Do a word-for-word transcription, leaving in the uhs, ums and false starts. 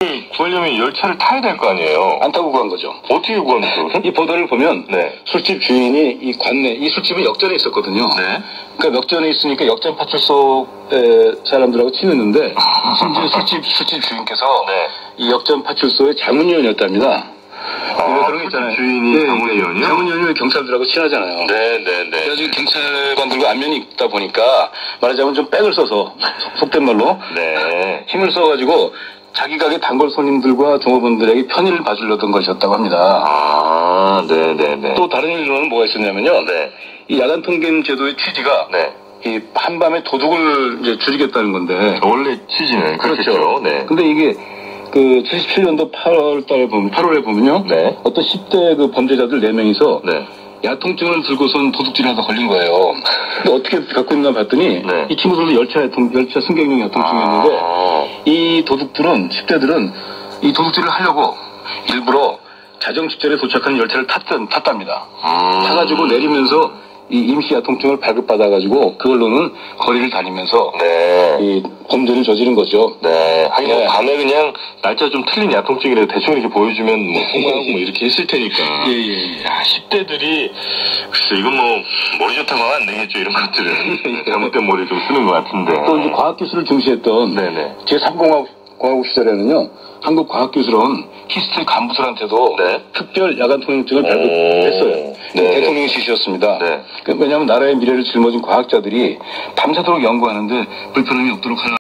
구하려면 열차를 타야 될 거 아니에요? 안 타고 구한 거죠. 어떻게 구합니까? 이 보도를 보면 네. 술집 주인이 이 관내, 이 술집은 역전에 있었거든요. 네. 그러니까 역전에 있으니까 역전 파출소 에, 사람들하고 친했는데 심지어 술집 술집 주인께서 네. 이 역전 파출소의 자문위원이었답니다. 아, 그런 거 있잖아요. 주인이 네, 자문위원이요? 자문위원이 경찰들하고 친하잖아요. 네, 네, 네. 그래가지고 경찰관들과 안면이 있다 보니까 말하자면 좀 백을 써서 속된 말로 네. 힘을 써가지고 자기 가게 단골 손님들과 종업원들에게 편의를 봐주려던 것이었다고 합니다. 아, 네, 네, 네. 또 다른 일로는 뭐가 있었냐면요. 네. 이 야간 통금 제도의 취지가 네. 이 한밤에 도둑을 이제 줄이겠다는 건데. 원래 취지는 그렇죠. 그렇겠죠. 네. 근데 이게 그 칠십칠 년도 팔월 달에 보면 팔월에 보면요. 네. 어떤 십 대 그 범죄자들 네 명이서 네. 야통증을 들고선 도둑질하다 걸린 거예요. 근데 어떻게 갖고 있나 봤더니 네. 이 친구들은 열차 야통, 열차 승객용 야통증이었는데 아. 이 도둑들은 십 대들은 이 도둑질을 하려고 일부러 자정 시절에 도착한 열차를 탔던, 탔답니다. 음. 타가지고 내리면서 이 임시 야통증을 발급받아가지고 그걸로는 거리를 다니면서 네. 이 범죄를 저지른 거죠. 네. 하긴 뭐 네. 밤에 그냥 날짜 좀 틀린 야통증이라도 대충 이렇게 보여주면 뭐 통과하고 뭐 이렇게 했을 테니까. 예, 예. 야, 십 대들이 글쎄 이건 뭐 머리 좋다고 하면 안 되겠죠. 이런 것들은 잘못된 머리 좀 쓰는 것 같은데. 또 이제 과학기술을 중시했던 네네. 제삼 공화국 공화국 시절에는요, 한국과학기술원 히스토리 간부들한테도 네. 특별 야간 통행증을 발급했어요. 네. 대통령이 지시였습니다. 네. 왜냐하면 나라의 미래를 짊어진 과학자들이 밤새도록 연구하는데 불편함이 없도록 하는